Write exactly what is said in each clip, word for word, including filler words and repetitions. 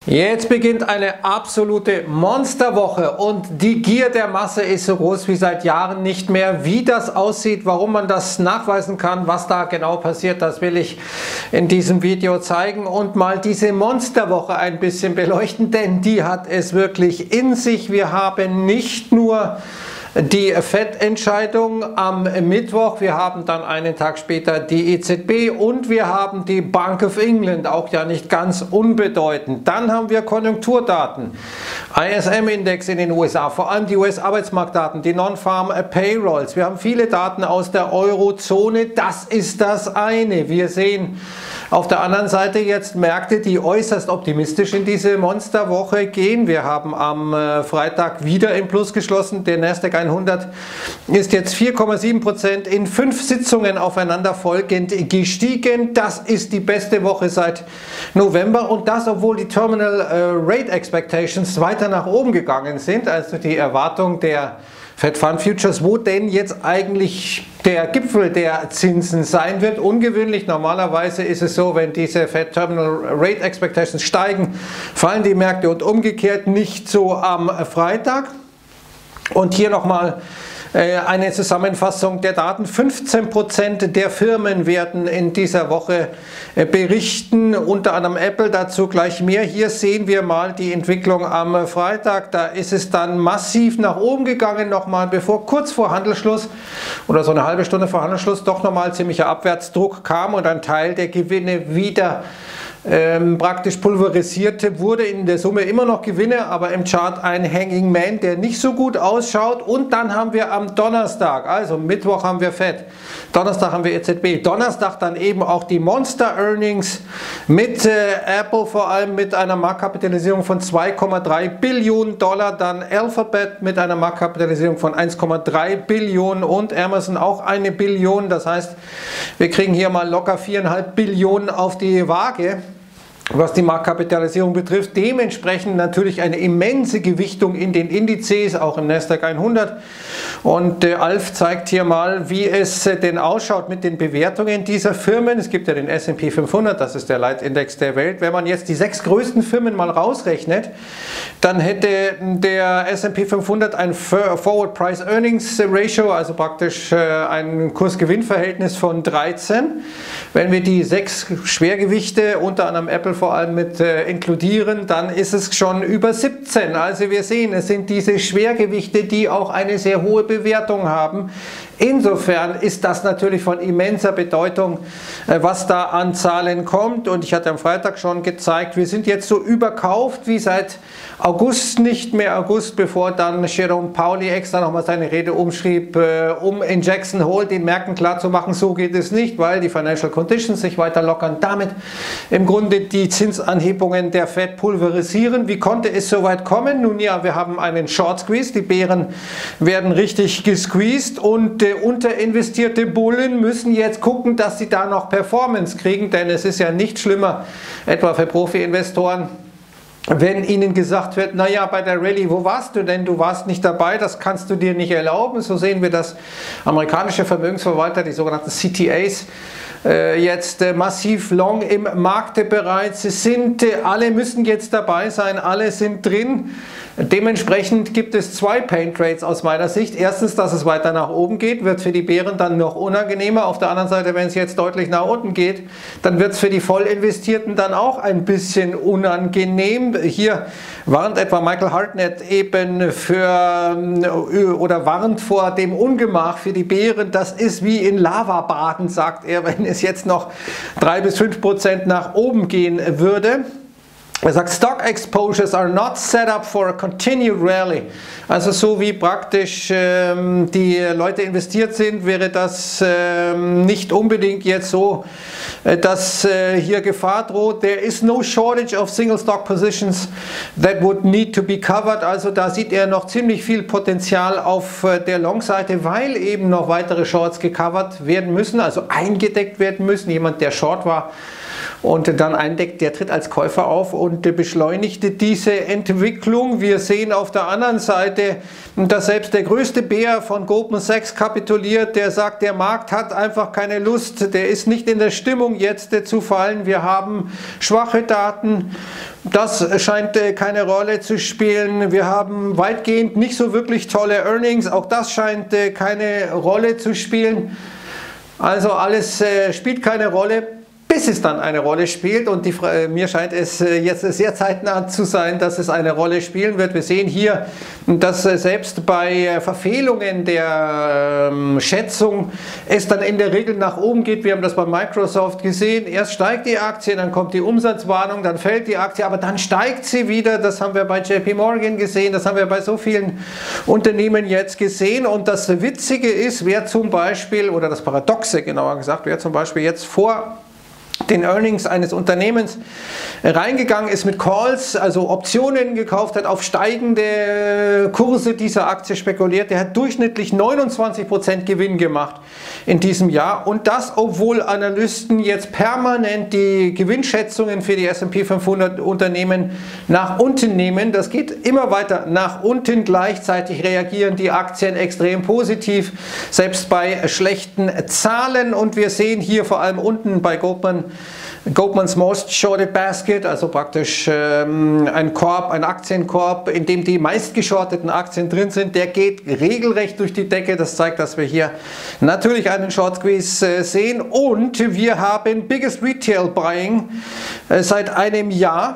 Jetzt beginnt eine absolute Monsterwoche und die Gier der Masse ist so groß wie seit Jahren nicht mehr. Wie das aussieht, warum man das nachweisen kann, was da genau passiert, das will ich in diesem Video zeigen und mal diese Monsterwoche ein bisschen beleuchten, denn die hat es wirklich in sich. Wir haben nicht nur die Fed-Entscheidung am Mittwoch, wir haben dann einen Tag später die E Z B und wir haben die Bank of England, auch ja nicht ganz unbedeutend. Dann haben wir Konjunkturdaten, I S M-Index in den U S A, vor allem die U S-Arbeitsmarktdaten, die Non-Farm Payrolls. Wir haben viele Daten aus der Eurozone, das ist das eine. Wir sehen auf der anderen Seite jetzt Märkte, die äußerst optimistisch in diese Monsterwoche gehen. Wir haben am Freitag wieder im Plus geschlossen. Der Nasdaq hundert ist jetzt vier Komma sieben Prozent in fünf Sitzungen aufeinander folgend gestiegen. Das ist die beste Woche seit November und das, obwohl die Terminal Rate Expectations weiter nach oben gegangen sind, also die Erwartung der Fed Fund Futures, wo denn jetzt eigentlich der Gipfel der Zinsen sein wird. Ungewöhnlich, normalerweise ist es so, wenn diese Fed Terminal Rate Expectations steigen, fallen die Märkte und umgekehrt nicht so am Freitag. Und hier nochmal eine Zusammenfassung der Daten. fünfzehn Prozent der Firmen werden in dieser Woche berichten, unter anderem Apple, dazu gleich mehr. Hier sehen wir mal die Entwicklung am Freitag. Da ist es dann massiv nach oben gegangen, nochmal bevor kurz vor Handelsschluss oder so eine halbe Stunde vor Handelsschluss doch nochmal ziemlicher Abwärtsdruck kam und ein Teil der Gewinne wieder Ähm, praktisch pulverisierte, wurde in der Summe immer noch Gewinne, aber im Chart ein Hanging Man, der nicht so gut ausschaut. Und dann haben wir am Donnerstag, also Mittwoch haben wir Fed, Donnerstag haben wir E Z B, Donnerstag dann eben auch die Monster Earnings mit äh, Apple, vor allem mit einer Marktkapitalisierung von zwei Komma drei Billionen Dollar, dann Alphabet mit einer Marktkapitalisierung von eins Komma drei Billionen und Amazon auch eine Billion. Das heißt, wir kriegen hier mal locker vier Komma fünf Billionen auf die Waage, was die Marktkapitalisierung betrifft. Dementsprechend natürlich eine immense Gewichtung in den Indizes, auch im Nasdaq hundert. Und äh, Alf zeigt hier mal, wie es äh, denn ausschaut mit den Bewertungen dieser Firmen. Es gibt ja den S und P fünfhundert, das ist der Leitindex der Welt. Wenn man jetzt die sechs größten Firmen mal rausrechnet, dann hätte der S und P fünfhundert ein Forward Price Earnings Ratio, also praktisch äh, ein Kurs-Gewinn-Verhältnis von dreizehn. Wenn wir die sechs Schwergewichte, unter anderem Apple vor allem mit äh, inkludieren, dann ist es schon über siebzehn. Also wir sehen, es sind diese Schwergewichte, die auch eine sehr hohe Bewertung haben. Insofern ist das natürlich von immenser Bedeutung, äh, was da an Zahlen kommt. Und ich hatte am Freitag schon gezeigt, wir sind jetzt so überkauft wie seit August nicht mehr. August, bevor dann Jerome Powell extra nochmal seine Rede umschrieb, äh, um in Jackson Hole den Märkten klarzumachen, so geht es nicht, weil die Financial Conditions sich weiter lockern. Damit im Grunde die Zinsanhebungen der Fed pulverisieren. Wie konnte es so weit kommen? Nun ja, wir haben einen Short Squeeze, die Bären werden richtig gesqueezed und äh, unterinvestierte Bullen müssen jetzt gucken, dass sie da noch Performance kriegen, denn es ist ja nicht schlimmer, etwa für Profi-Investoren, wenn ihnen gesagt wird, naja, bei der Rallye, wo warst du denn? Du warst nicht dabei, das kannst du dir nicht erlauben. So sehen wir, dass amerikanische Vermögensverwalter, die sogenannten C T As, jetzt massiv long im Markt bereits sind. Alle müssen jetzt dabei sein, alle sind drin. Dementsprechend gibt es zwei Pain Trades aus meiner Sicht. Erstens, dass es weiter nach oben geht, wird für die Bären dann noch unangenehmer. Auf der anderen Seite, wenn es jetzt deutlich nach unten geht, dann wird es für die Vollinvestierten dann auch ein bisschen unangenehm. Hier warnt etwa Michael Hartnett eben für oder warnt vor dem Ungemach für die Bären. Das ist wie in Lavabaden, sagt er, wenn es jetzt noch drei bis fünf Prozent nach oben gehen würde. Er sagt, Stock Exposures are not set up for a continued rally. Also so wie praktisch ähm, die Leute investiert sind, wäre das ähm, nicht unbedingt jetzt so, äh, dass äh, hier Gefahr droht. There is no shortage of single stock positions that would need to be covered. Also da sieht er noch ziemlich viel Potenzial auf äh, der Long-Seite, weil eben noch weitere Shorts gecovert werden müssen, also eingedeckt werden müssen. Jemand, der Short war und dann eindeckt, der tritt als Käufer auf und beschleunigte diese Entwicklung. Wir sehen auf der anderen Seite, dass selbst der größte Bär von Goldman Sachs kapituliert, der sagt, der Markt hat einfach keine Lust, der ist nicht in der Stimmung jetzt zu fallen. Wir haben schwache Daten, das scheint keine Rolle zu spielen. Wir haben weitgehend nicht so wirklich tolle Earnings, auch das scheint keine Rolle zu spielen. Also alles spielt keine Rolle, bis es dann eine Rolle spielt, und die, mir scheint es jetzt sehr zeitnah zu sein, dass es eine Rolle spielen wird. Wir sehen hier, dass selbst bei Verfehlungen der ähm, Schätzung es dann in der Regel nach oben geht. Wir haben das bei Microsoft gesehen. Erst steigt die Aktie, dann kommt die Umsatzwarnung, dann fällt die Aktie, aber dann steigt sie wieder. Das haben wir bei J P Morgan gesehen, das haben wir bei so vielen Unternehmen jetzt gesehen. Und das Witzige ist, wer zum Beispiel, oder das Paradoxe genauer gesagt, wer zum Beispiel jetzt vor den Earnings eines Unternehmens reingegangen ist mit Calls, also Optionen gekauft hat, auf steigende Kurse dieser Aktie spekuliert, der hat durchschnittlich neunundzwanzig Prozent Gewinn gemacht in diesem Jahr, und das, obwohl Analysten jetzt permanent die Gewinnschätzungen für die S und P fünfhundert Unternehmen nach unten nehmen. Das geht immer weiter nach unten, gleichzeitig reagieren die Aktien extrem positiv, selbst bei schlechten Zahlen, und wir sehen hier vor allem unten bei Goldman Goldman's Most Shorted Basket, also praktisch ähm, ein Korb, ein Aktienkorb, in dem die meistgeschorteten Aktien drin sind, der geht regelrecht durch die Decke. Das zeigt, dass wir hier natürlich einen Short Squeeze äh, sehen, und wir haben Biggest Retail Buying äh, seit einem Jahr.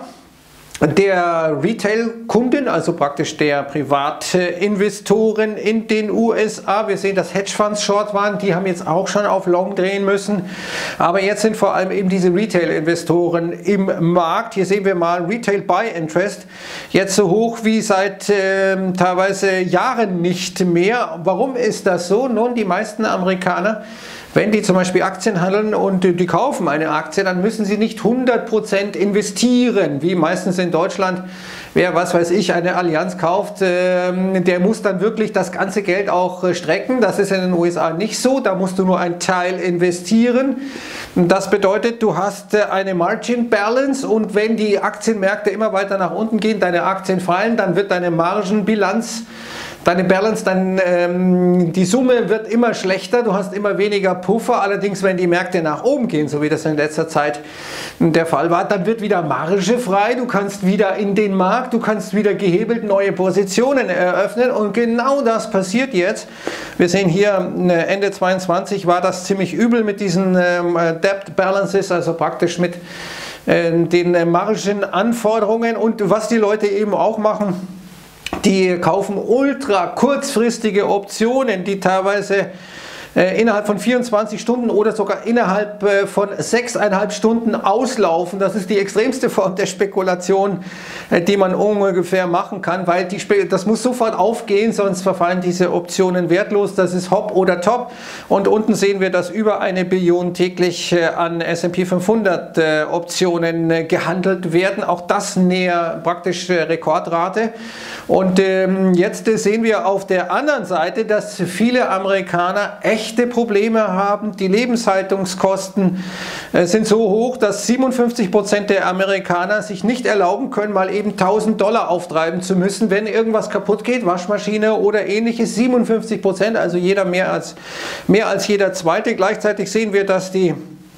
Der Retail-Kunden, also praktisch der Privatinvestoren in den U S A. Wir sehen, dass Hedgefonds short waren, die haben jetzt auch schon auf Long drehen müssen. Aber jetzt sind vor allem eben diese Retail-Investoren im Markt. Hier sehen wir mal Retail Buy Interest, jetzt so hoch wie seit äh, teilweise Jahren nicht mehr. Warum ist das so? Nun, die meisten Amerikaner, wenn die zum Beispiel Aktien handeln und die kaufen eine Aktie, dann müssen sie nicht hundert Prozent investieren, wie meistens in Deutschland. Wer, was weiß ich, eine Allianz kauft, der muss dann wirklich das ganze Geld auch strecken. Das ist in den U S A nicht so, da musst du nur einen Teil investieren. Das bedeutet, du hast eine Margin Balance, und wenn die Aktienmärkte immer weiter nach unten gehen, deine Aktien fallen, dann wird deine Margenbilanz, deine Balance, dann ähm, die Summe wird immer schlechter, du hast immer weniger Puffer. Allerdings, wenn die Märkte nach oben gehen, so wie das in letzter Zeit der Fall war, dann wird wieder Marge frei, du kannst wieder in den Markt, du kannst wieder gehebelt neue Positionen eröffnen, und genau das passiert jetzt. Wir sehen hier Ende zweiundzwanzig war das ziemlich übel mit diesen ähm, Debt Balances, also praktisch mit äh, den Margenanforderungen, und was die Leute eben auch machen, die kaufen ultra kurzfristige Optionen, die teilweise äh, innerhalb von vierundzwanzig Stunden oder sogar innerhalb äh, von sechseinhalb Stunden auslaufen. Das ist die extremste Form der Spekulation, äh, die man ungefähr machen kann, weil die Spe das muss sofort aufgehen, sonst verfallen diese Optionen wertlos. Das ist Hop oder Top, und unten sehen wir, dass über eine Billion täglich äh, an S und P fünfhundert äh, Optionen äh, gehandelt werden. Auch das näher praktisch äh, Rekordrate. Und ähm, jetzt äh, sehen wir auf der anderen Seite, dass viele Amerikaner echte Probleme haben. Die Lebenshaltungskosten äh, sind so hoch, dass siebenundfünfzig Prozent der Amerikaner sich nicht erlauben können, mal eben tausend Dollar auftreiben zu müssen, wenn irgendwas kaputt geht, Waschmaschine oder ähnliches. siebenundfünfzig Prozent, also jeder mehr als, mehr als jeder Zweite. Gleichzeitig sehen wir, dass die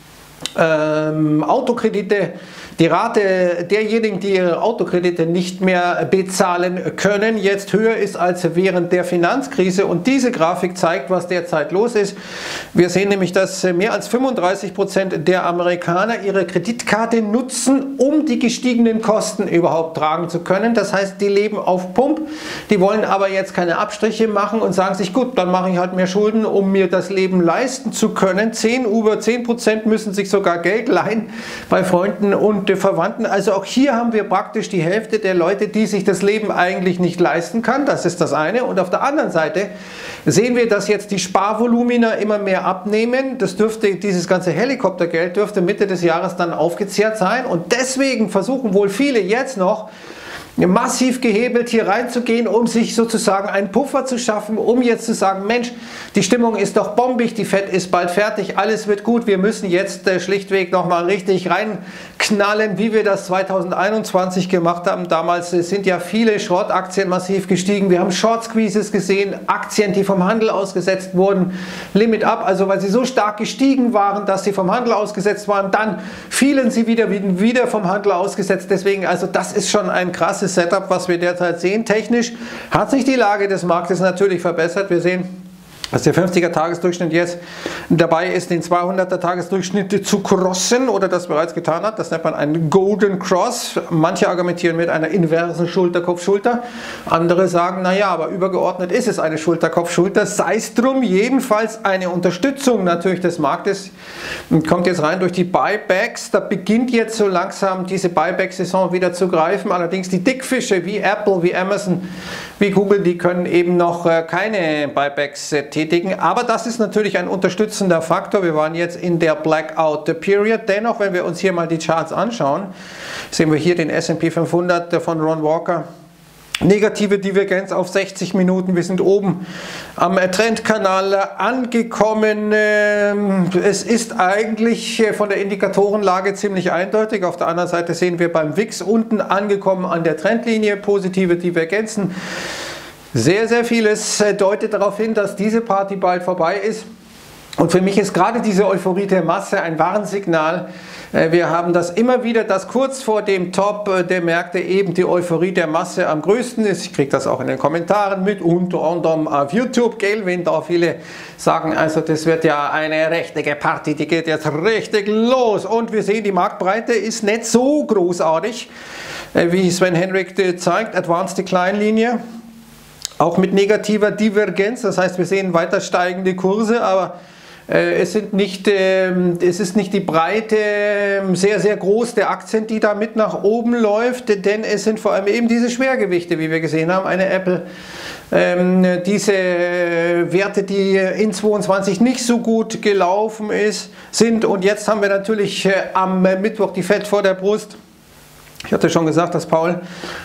ähm, Autokredite, die Rate derjenigen, die ihre Autokredite nicht mehr bezahlen können, jetzt höher ist als während der Finanzkrise. Und diese Grafik zeigt, was derzeit los ist. Wir sehen nämlich, dass mehr als fünfunddreißig Prozent der Amerikaner ihre Kreditkarte nutzen, um die gestiegenen Kosten überhaupt tragen zu können. Das heißt, die leben auf Pump, die wollen aber jetzt keine Abstriche machen und sagen sich, gut, dann mache ich halt mehr Schulden, um mir das Leben leisten zu können. zehn, über zehn Prozent müssen sich sogar Geld leihen bei Freunden und Verwandten. Also auch hier haben wir praktisch die Hälfte der Leute, die sich das Leben eigentlich nicht leisten kann. Das ist das eine. Und auf der anderen Seite sehen wir, dass jetzt die Sparvolumina immer mehr abnehmen. Das dürfte, dieses ganze Helikoptergeld dürfte Mitte des Jahres dann aufgezehrt sein. Und deswegen versuchen wohl viele jetzt noch, massiv gehebelt hier reinzugehen, um sich sozusagen einen Puffer zu schaffen, um jetzt zu sagen, Mensch, die Stimmung ist doch bombig, die Fed ist bald fertig, alles wird gut, wir müssen jetzt äh, schlichtweg nochmal richtig reinknallen, wie wir das zweitausendeinundzwanzig gemacht haben. Damals äh, sind ja viele Short-Aktien massiv gestiegen, wir haben Short-Squeezes gesehen, Aktien, die vom Handel ausgesetzt wurden, Limit Up, also weil sie so stark gestiegen waren, dass sie vom Handel ausgesetzt waren, dann fielen sie wieder, wieder vom Handel ausgesetzt, deswegen, also das ist schon ein krasses Setup, was wir derzeit sehen. Technisch hat sich die Lage des Marktes natürlich verbessert. Wir sehen, dass der fünfziger Tagesdurchschnitt jetzt dabei ist, den zweihunderter Tagesdurchschnitt zu crossen oder das bereits getan hat. Das nennt man einen Golden Cross. Manche argumentieren mit einer inversen Schulter-Kopf-Schulter. Andere sagen, naja, aber übergeordnet ist es eine Schulter-Kopf-Schulter. Sei es drum, jedenfalls eine Unterstützung natürlich des Marktes. Und kommt jetzt rein durch die Buybacks. Da beginnt jetzt so langsam diese Buyback-Saison wieder zu greifen. Allerdings die Dickfische wie Apple, wie Amazon, wie Google, die können eben noch keine Buybacks tätigen. Aber das ist natürlich ein unterstützender Faktor. Wir waren jetzt in der Blackout Period. Dennoch, wenn wir uns hier mal die Charts anschauen, sehen wir hier den S und P fünfhundert von Ron Walker. Negative Divergenz auf sechzig Minuten. Wir sind oben am Trendkanal angekommen. Es ist eigentlich von der Indikatorenlage ziemlich eindeutig. Auf der anderen Seite sehen wir beim W I X unten angekommen an der Trendlinie positive Divergenzen. Sehr, sehr vieles deutet darauf hin, dass diese Party bald vorbei ist. Und für mich ist gerade diese Euphorie der Masse ein Warnsignal. Wir haben das immer wieder, dass kurz vor dem Top der Märkte eben die Euphorie der Masse am größten ist. Ich kriege das auch in den Kommentaren mit, unter anderem auf YouTube, gell, wenn da viele sagen, also das wird ja eine richtige Party, die geht jetzt richtig los. Und wir sehen, die Marktbreite ist nicht so großartig, wie Sven Henrik zeigt, Advanced Decline Linie. Auch mit negativer Divergenz, das heißt, wir sehen weiter steigende Kurse, aber äh, es, sind nicht, äh, es ist nicht die Breite äh, sehr, sehr groß der Aktien, die da mit nach oben läuft, denn es sind vor allem eben diese Schwergewichte, wie wir gesehen haben, eine Apple, ähm, diese Werte, die in zweiundzwanzig nicht so gut gelaufen ist, sind. Und jetzt haben wir natürlich äh, am Mittwoch die Fed vor der Brust. Ich hatte schon gesagt, dass Paul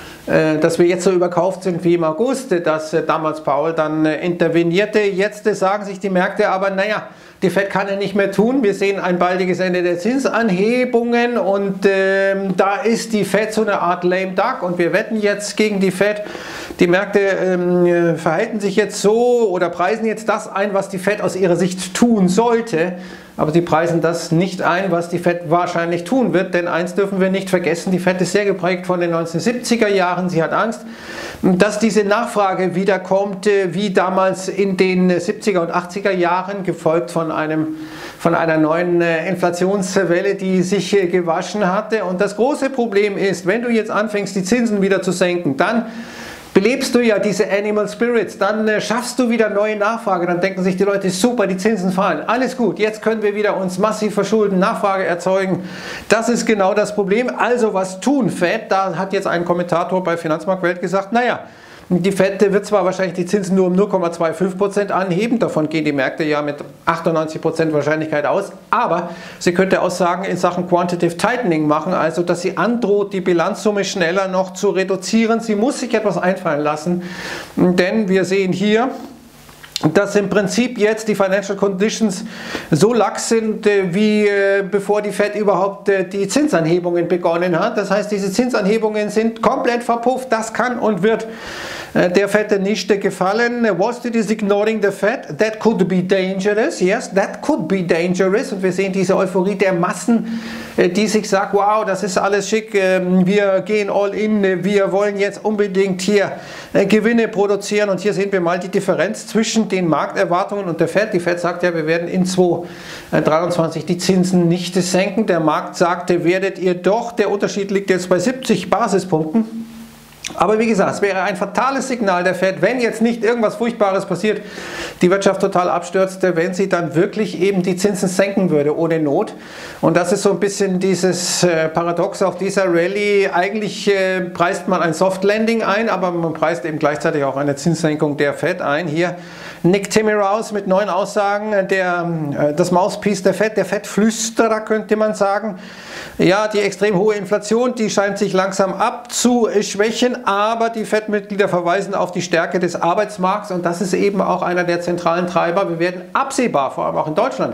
dass wir jetzt so überkauft sind wie im August, dass damals Paul dann intervenierte. Jetzt sagen sich die Märkte aber, naja, die Fed kann ja nicht mehr tun. Wir sehen ein baldiges Ende der Zinsanhebungen und ähm, da ist die Fed so eine Art lame duck und wir wetten jetzt gegen die Fed. Die Märkte ähm, verhalten sich jetzt so oder preisen jetzt das ein, was die Fed aus ihrer Sicht tun sollte. Aber sie preisen das nicht ein, was die Fed wahrscheinlich tun wird, denn eins dürfen wir nicht vergessen, die Fed ist sehr geprägt von den neunzehnhundertsiebziger Jahren. Sie hat Angst, dass diese Nachfrage wiederkommt, wie damals in den siebziger und achtziger Jahren, gefolgt von, einem, von einer neuen Inflationswelle, die sich gewaschen hatte. Und das große Problem ist, wenn du jetzt anfängst, die Zinsen wieder zu senken, dann belebst du ja diese Animal Spirits, dann äh, schaffst du wieder neue Nachfrage, dann denken sich die Leute, super, die Zinsen fallen, alles gut, jetzt können wir wieder uns massiv verschulden, Nachfrage erzeugen. Das ist genau das Problem. Also was tun Fed? Da hat jetzt ein Kommentator bei Finanzmarktwelt gesagt, naja, die Fed wird zwar wahrscheinlich die Zinsen nur um null Komma fünfundzwanzig Prozent anheben, davon gehen die Märkte ja mit achtundneunzig Prozent Wahrscheinlichkeit aus, aber sie könnte Aussagen in Sachen Quantitative Tightening machen, also dass sie androht, die Bilanzsumme schneller noch zu reduzieren. Sie muss sich etwas einfallen lassen, denn wir sehen hier, dass im Prinzip jetzt die Financial Conditions so lax sind, wie bevor die Fed überhaupt die Zinsanhebungen begonnen hat. Das heißt, diese Zinsanhebungen sind komplett verpufft. Das kann und wird der Fed nicht gefallen. Wall Street is ignoring the Fed. That could be dangerous. Yes, that could be dangerous. Und wir sehen diese Euphorie der Massen, die sich sagt, wow, das ist alles schick, wir gehen all in, wir wollen jetzt unbedingt hier Gewinne produzieren. Und hier sehen wir mal die Differenz zwischen den Markterwartungen und der Fed. Die Fed sagt ja, wir werden in zweitausenddreiundzwanzig die Zinsen nicht senken. Der Markt sagte, werdet ihr doch. Der Unterschied liegt jetzt bei siebzig Basispunkten. Aber wie gesagt, es wäre ein fatales Signal der Fed, wenn jetzt nicht irgendwas Furchtbares passiert, die Wirtschaft total abstürzte, wenn sie dann wirklich eben die Zinsen senken würde, ohne Not. Und das ist so ein bisschen dieses Paradox auf dieser Rallye. Eigentlich äh, preist man ein Soft Landing ein, aber man preist eben gleichzeitig auch eine Zinssenkung der Fed ein. Hier Nick Timiraos mit neuen Aussagen, der, äh, das Mouthpiece der Fed, der Fed-Flüsterer könnte man sagen. Ja, die extrem hohe Inflation, die scheint sich langsam abzuschwächen, aber die Fed-Mitglieder verweisen auf die Stärke des Arbeitsmarkts und das ist eben auch einer der zentralen Treiber. Wir werden absehbar, vor allem auch in Deutschland,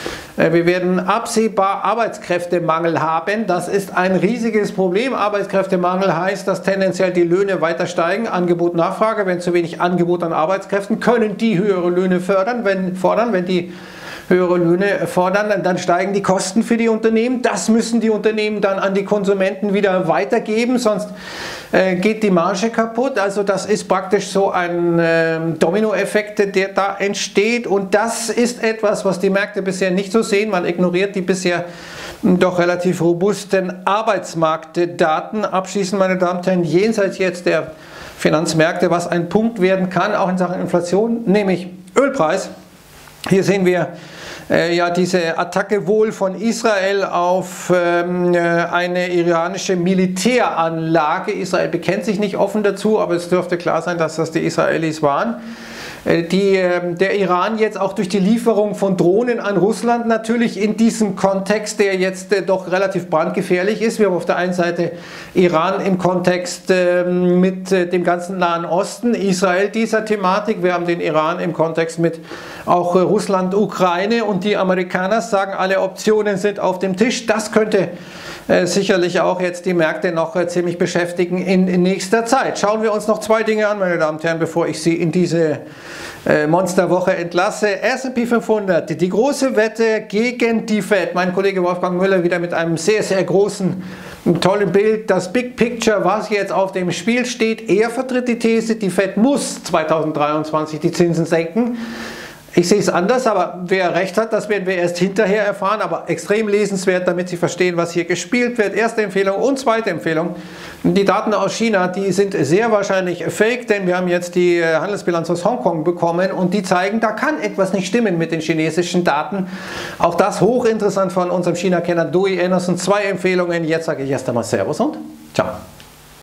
wir werden absehbar Arbeitskräftemangel haben. Das ist ein riesiges Problem. Arbeitskräftemangel heißt, dass tendenziell die Löhne weiter steigen. Angebot, Nachfrage. Wenn zu wenig Angebot an Arbeitskräften, können die höhere Löhne fördern, wenn, fordern. Wenn die höhere Löhne fordern, dann steigen die Kosten für die Unternehmen. Das müssen die Unternehmen dann an die Konsumenten wieder weitergeben, sonst äh, geht die Marge kaputt. Also das ist praktisch so ein äh, Dominoeffekt, der da entsteht und das ist etwas, was die Märkte bisher nicht so sehen. Man ignoriert die bisher doch relativ robusten Arbeitsmarktdaten. Abschließend, meine Damen und Herren, jenseits jetzt der Finanzmärkte, was ein Punkt werden kann, auch in Sachen Inflation, nämlich Ölpreis. Hier sehen wir äh, ja diese Attacke wohl von Israel auf ähm, eine iranische Militäranlage. Israel bekennt sich nicht offen dazu, aber es dürfte klar sein, dass das die Israelis waren. Die, der Iran jetzt auch durch die Lieferung von Drohnen an Russland natürlich in diesem Kontext, der jetzt doch relativ brandgefährlich ist. Wir haben auf der einen Seite Iran im Kontext mit dem ganzen Nahen Osten, Israel dieser Thematik. Wir haben den Iran im Kontext mit auch Russland, Ukraine und die Amerikaner sagen, alle Optionen sind auf dem Tisch. Das könnte Äh, sicherlich auch jetzt die Märkte noch äh, ziemlich beschäftigen in, in nächster Zeit. Schauen wir uns noch zwei Dinge an, meine Damen und Herren, bevor ich Sie in diese äh, Monsterwoche entlasse. S und P fünfhundert, die große Wette gegen die Fed. Mein Kollege Wolfgang Müller wieder mit einem sehr, sehr großen, tollen Bild. Das Big Picture, was jetzt auf dem Spiel steht. Er vertritt die These, die Fed muss zweitausenddreiundzwanzig die Zinsen senken. Ich sehe es anders, aber wer recht hat, das werden wir erst hinterher erfahren, aber extrem lesenswert, damit Sie verstehen, was hier gespielt wird. Erste Empfehlung und zweite Empfehlung. Die Daten aus China, die sind sehr wahrscheinlich fake, denn wir haben jetzt die Handelsbilanz aus Hongkong bekommen und die zeigen, da kann etwas nicht stimmen mit den chinesischen Daten. Auch das hochinteressant von unserem China-Kenner Dewey Anderson. Zwei Empfehlungen. Jetzt sage ich erst einmal Servus und ciao.